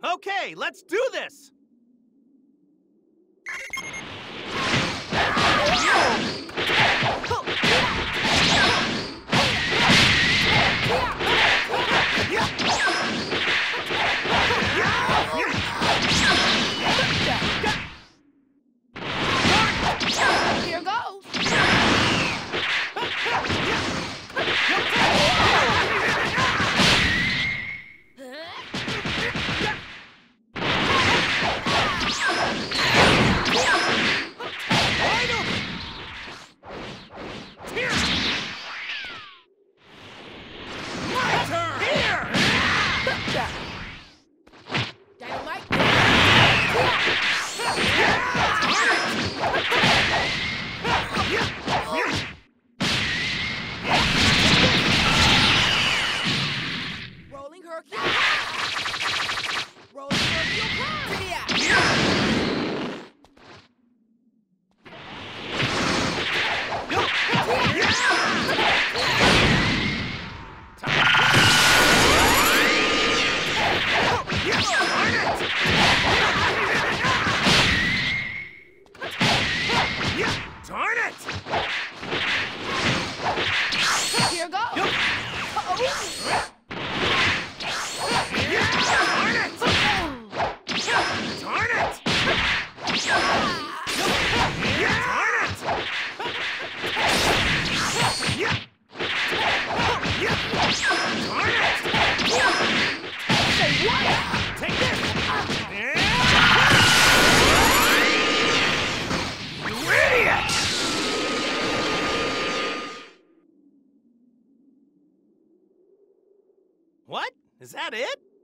Okay, let's do this! Here goes. Rolling Hercule. Rolling Hercule Darn it! Here goes. Uh-oh. Darn it! Darn it! Say what? Take this! You idiot! What? Is that it?